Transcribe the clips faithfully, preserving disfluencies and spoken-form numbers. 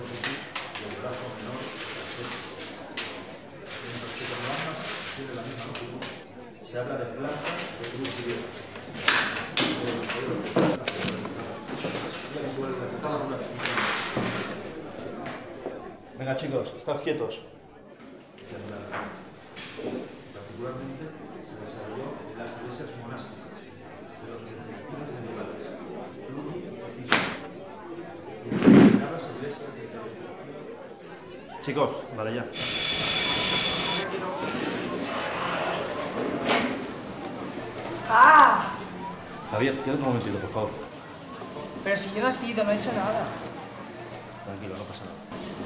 petit y el brazo menor, la sexta. Mientras que cuando ambas tienen la misma longitud, se habla de plaza de cruz griega. Venga chicos, estáos quietos. Particularmente se desarrolló en las iglesias monásticas de los benedictinos medievales, Cluny y Fisio, y en las iglesias de... Chicos, vale ya. ¡Ah! Javier, quédate un momentito, por favor. Pero si yo no he sido, no he hecho nada. Tranquilo, no pasa nada.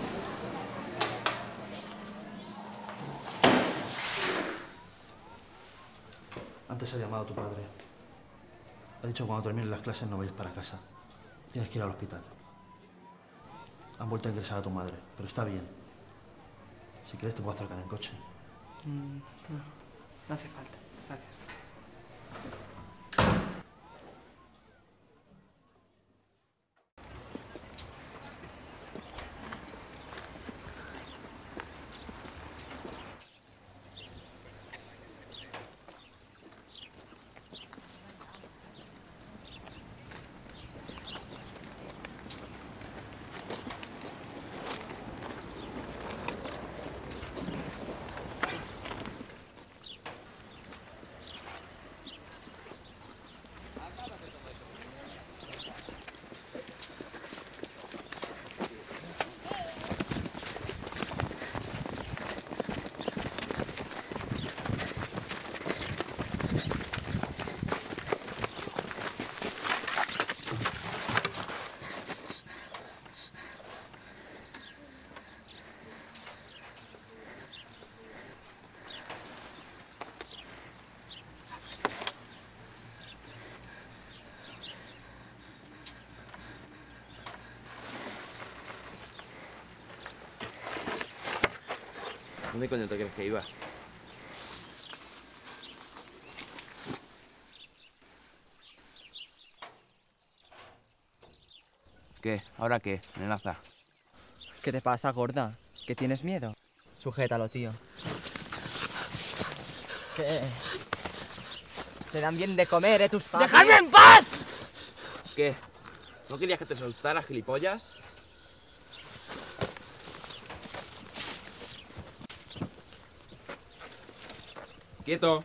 Antes ha llamado a tu padre. Ha dicho que cuando terminen las clases no vayas para casa. Tienes que ir al hospital. Han vuelto a ingresar a tu madre, pero está bien. Si quieres te puedo acercar en coche. Mm, no, no hace falta. Gracias. ¿Dónde coño te crees que iba? ¿Qué? ¿Ahora qué, nenaza? ¿Qué te pasa, gorda? ¿Que tienes miedo? Sujétalo, tío. ¿Qué? Te dan bien de comer, ¿eh, tus padres? ¡Dejadme en paz! ¿Qué? ¿No querías que te soltara, gilipollas? ¡Quieto!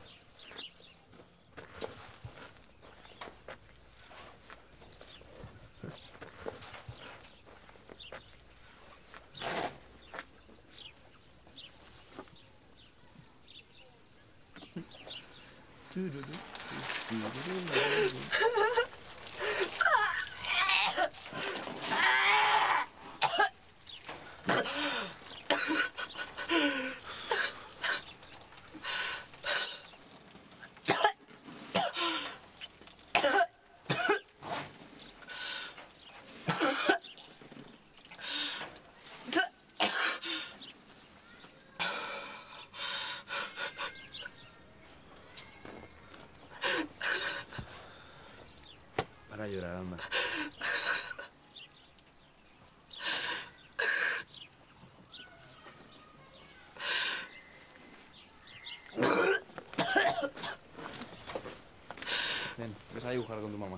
Para llorar, anda. Ven, ves a dibujar con tu mamá.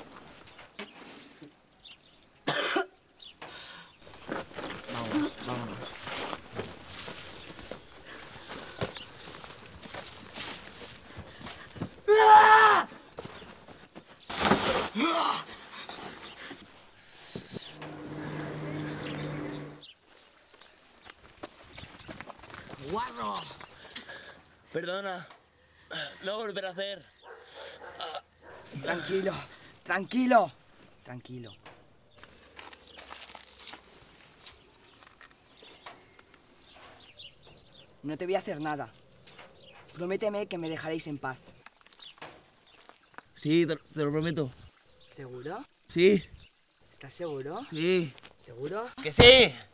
Vámonos, vámonos. ¡Guarro! Perdona, no volveré a hacer. Tranquilo, tranquilo, tranquilo. No te voy a hacer nada. Prométeme que me dejaréis en paz. Sí, te, te lo prometo. ¿Seguro? Sí. ¿Estás seguro? Sí. ¿Seguro? ¡Que sí!